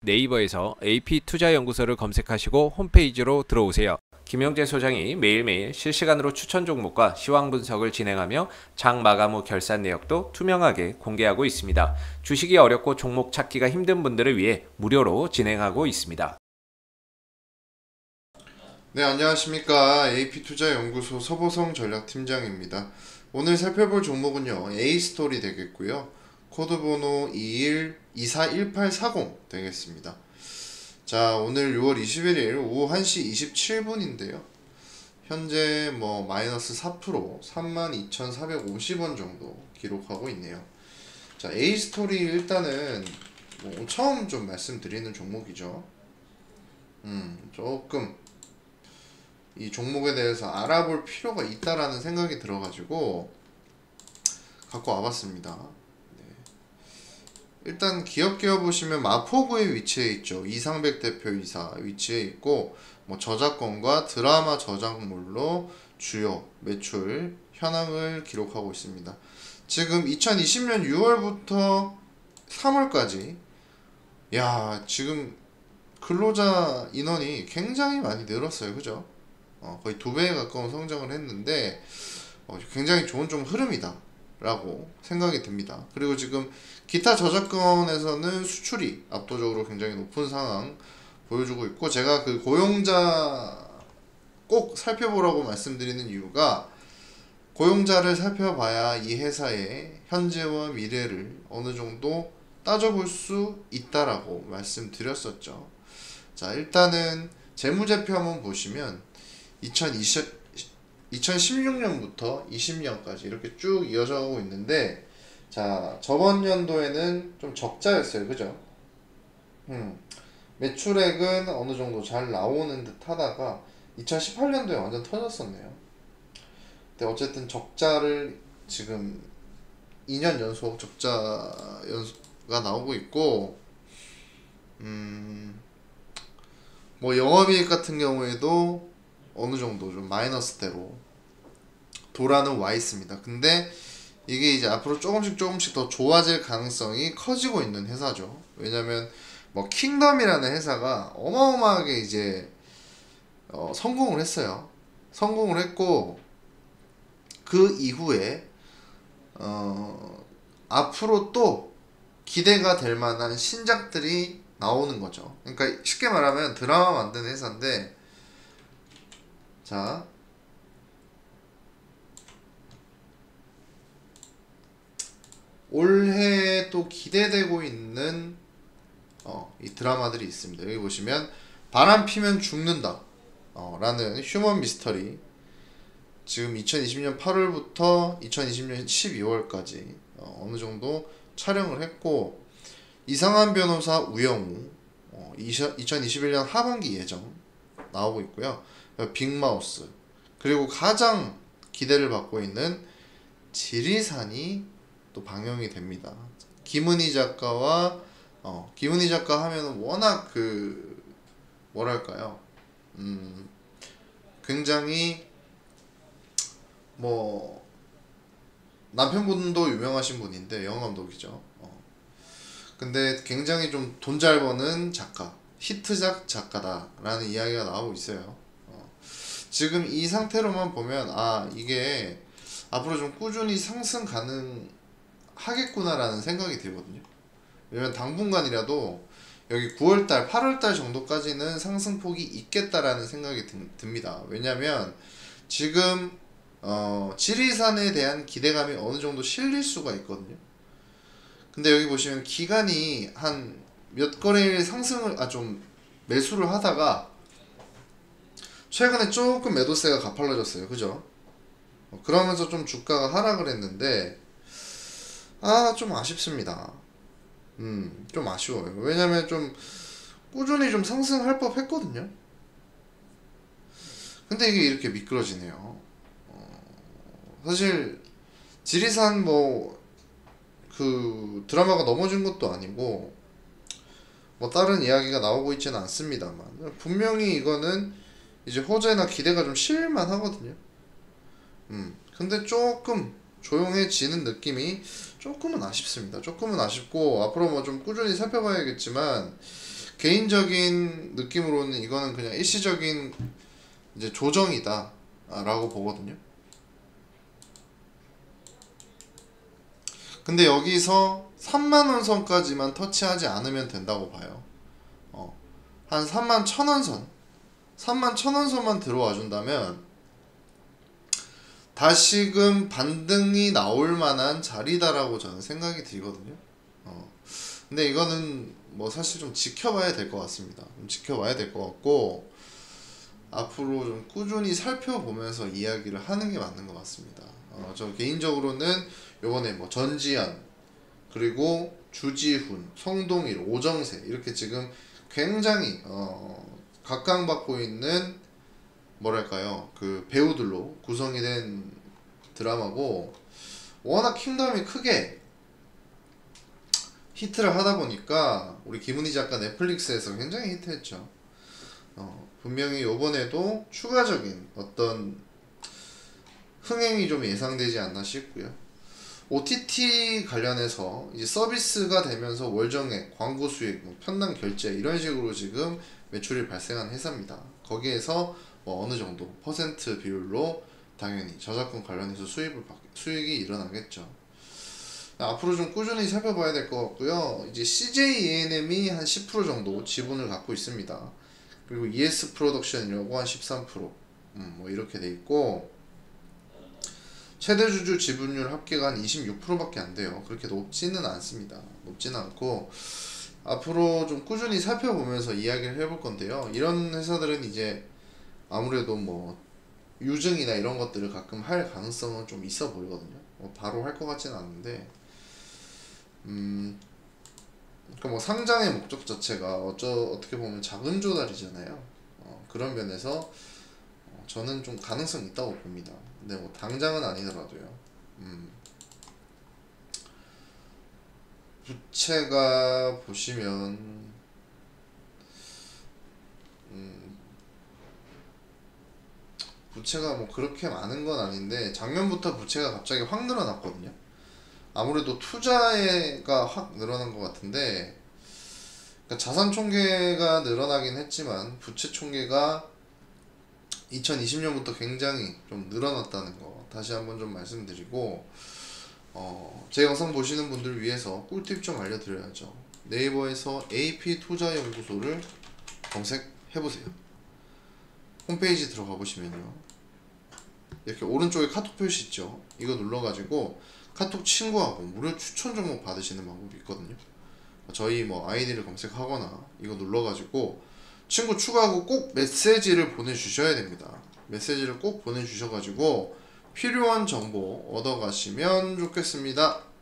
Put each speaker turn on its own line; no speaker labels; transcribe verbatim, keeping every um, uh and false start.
네이버에서 에이피투자연구소를 검색하시고 홈페이지로 들어오세요. 김영재 소장이 매일매일 실시간으로 추천 종목과 시황 분석을 진행하며 장 마감 후 결산 내역도 투명하게 공개하고 있습니다. 주식이 어렵고 종목 찾기가 힘든 분들을 위해 무료로 진행하고 있습니다.
네, 안녕하십니까. 에이피투자연구소 서보성 전략팀장입니다. 오늘 살펴볼 종목은요, A스토리 되겠고요. 코드번호 이일 이사일팔사공 되겠습니다. 자, 오늘 유월 이십일일 오후 한 시 이십칠 분인데요. 현재 뭐 마이너스 사 퍼센트 삼만 이천사백오십 원 정도 기록하고 있네요. 자, A스토리 일단은 뭐 처음 좀 말씀드리는 종목이죠. 음, 조금 이 종목에 대해서 알아볼 필요가 있다라는 생각이 들어가지고 갖고 와봤습니다. 네. 일단 기업 기업 보시면 마포구에 위치해 있죠. 이상백 대표이사 위치해 있고, 뭐 저작권과 드라마 저작물로 주요 매출 현황을 기록하고 있습니다. 지금 이천이십년 유월부터 삼월까지 야, 지금 근로자 인원이 굉장히 많이 늘었어요. 그죠? 어, 거의 두 배에 가까운 성장을 했는데 어, 굉장히 좋은 좀 흐름이다 라고 생각이 듭니다. 그리고 지금 기타 저작권에서는 수출이 압도적으로 굉장히 높은 상황 보여주고 있고, 제가 그 고용자 꼭 살펴보라고 말씀드리는 이유가, 고용자를 살펴봐야 이 회사의 현재와 미래를 어느 정도 따져볼 수 있다라고 말씀드렸었죠. 자, 일단은 재무제표 한번 보시면 이천십육 년부터 이십 년까지 이렇게 쭉 이어져 가고 있는데, 자, 저번 연도에는 좀 적자였어요. 그죠? 음, 매출액은 어느 정도 잘 나오는 듯 하다가 이천십팔 년도에 완전 터졌었네요. 근데 어쨌든 적자를 지금 이 년 연속 적자 연수가 나오고 있고, 음, 뭐 영업이익 같은 경우에도 어느 정도 좀 마이너스대로 돌아는 와 있습니다. 근데 이게 이제 앞으로 조금씩 조금씩 더 좋아질 가능성이 커지고 있는 회사죠. 왜냐면 뭐 킹덤이라는 회사가 어마어마하게 이제 어, 성공을 했어요. 성공을 했고, 그 이후에 어, 앞으로 또 기대가 될 만한 신작들이 나오는 거죠. 그러니까 쉽게 말하면 드라마 만드는 회사인데, 자, 올해 또 기대되고 있는 어, 이 드라마들이 있습니다. 여기 보시면 바람 피면 죽는다 어, 라는 휴먼 미스터리, 지금 이천이십 년 팔월부터 이천이십 년 십이월까지 어, 어느 정도 촬영을 했고, 이상한 변호사 우영우 어, 이천이십일 년 하반기 예정 나오고 있고요. 빅마우스, 그리고 가장 기대를 받고 있는 지리산이 또 방영이 됩니다. 김은희 작가와 어, 김은희 작가 하면은 워낙 그 뭐랄까요, 음, 굉장히 뭐 남편분도 유명하신 분인데 영화 감독이죠. 어. 근데 굉장히 좀 돈 잘 버는 작가, 히트작 작가다라는 이야기가 나오고 있어요. 어. 지금 이 상태로만 보면 아, 이게 앞으로 좀 꾸준히 상승 가능하겠구나라는 생각이 들거든요. 왜냐면 당분간이라도 여기 구월달, 팔월달 정도까지는 상승폭이 있겠다라는 생각이 듭니다. 왜냐면 지금 어, 지리산에 대한 기대감이 어느 정도 실릴 수가 있거든요. 근데 여기 보시면 기간이 한 몇 거래일 상승을, 아, 좀 매수를 하다가 최근에 조금 매도세가 가팔라졌어요. 그죠? 어, 그러면서 좀 주가가 하락을 했는데, 아, 좀 아쉽습니다. 음, 좀 아쉬워요. 왜냐면 좀 꾸준히 좀 상승할 법 했거든요. 근데 이게 이렇게 미끄러지네요. 어, 사실 지리산 뭐 그 드라마가 넘어진 것도 아니고 뭐 다른 이야기가 나오고 있지는 않습니다만, 분명히 이거는 이제 호재나 기대가 좀 실만 하거든요. 음, 근데 조금 조용해지는 느낌이 조금은 아쉽습니다. 조금은 아쉽고, 앞으로 뭐 좀 꾸준히 살펴봐야겠지만, 개인적인 느낌으로는 이거는 그냥 일시적인 이제 조정이다 라고 보거든요. 근데 여기서 삼만 원 선까지만 터치하지 않으면 된다고 봐요. 어, 한 삼만 천 원 선, 삼만 천 원 선만 들어와 준다면 다시금 반등이 나올 만한 자리다라고 저는 생각이 들거든요. 어, 근데 이거는 뭐 사실 좀 지켜봐야 될 것 같습니다. 좀 지켜봐야 될 것 같고 앞으로 좀 꾸준히 살펴보면서 이야기를 하는 게 맞는 것 같습니다. 어, 저 개인적으로는 요번에 뭐 전지현 그리고 주지훈, 성동일, 오정세 이렇게 지금 굉장히 어, 각광받고 있는 뭐랄까요 그 배우들로 구성이 된 드라마고 워낙 킹덤이 크게 히트를 하다 보니까 우리 김은희 작가 넷플릭스에서 굉장히 히트했죠. 어, 분명히 요번에도 추가적인 어떤 흥행이 좀 예상되지 않나 싶고요. 오티티 관련해서 이제 서비스가 되면서 월정액, 광고 수익, 뭐 편당 결제 이런 식으로 지금 매출이 발생한 회사입니다. 거기에서 뭐 어느 정도 퍼센트 비율로 당연히 저작권 관련해서 수입을 받, 수익이 일어나겠죠. 앞으로 좀 꾸준히 살펴봐야 될 것 같고요. 이제 씨제이이엔엠이 한 십 퍼센트 정도 지분을 갖고 있습니다. 그리고 이에스 프로덕션이라고 한 십삼 퍼센트, 음, 뭐 이렇게 돼 있고 최대 주주 지분율 합계가 한 이십육 퍼센트밖에 안 돼요. 그렇게 높지는 않습니다. 높지는 않고 앞으로 좀 꾸준히 살펴보면서 이야기를 해볼 건데요. 이런 회사들은 이제 아무래도 뭐 유증이나 이런 것들을 가끔 할 가능성은 좀 있어 보이거든요. 뭐 바로 할 것 같지는 않은데, 음, 그러니까 뭐 상장의 목적 자체가 어쩌 어떻게 보면 자금 조달이잖아요. 어, 그런 면에서 어, 저는 좀 가능성 있다고 봅니다. 근데 뭐 당장은 아니더라도요. 음, 부채가 보시면 음, 부채가 뭐 그렇게 많은 건 아닌데 작년부터 부채가 갑자기 확 늘어났거든요. 아무래도 투자가 확 늘어난 것 같은데, 그러니까 자산 총계가 늘어나긴 했지만 부채 총계가 이천이십 년부터 굉장히 좀 늘어났다는 거 다시 한번 좀 말씀드리고, 어, 제 영상 보시는 분들을 위해서 꿀팁 좀 알려드려야죠. 네이버에서 에이피 투자연구소를 검색해보세요. 홈페이지 들어가 보시면요, 이렇게 오른쪽에 카톡 표시 있죠. 이거 눌러가지고 카톡 친구하고 무료 추천 종목 받으시는 방법이 있거든요. 저희 뭐 아이디를 검색하거나 이거 눌러가지고 친구 추가하고 꼭 메시지를 보내주셔야 됩니다. 메시지를 꼭 보내주셔가지고 필요한 정보 얻어가시면 좋겠습니다.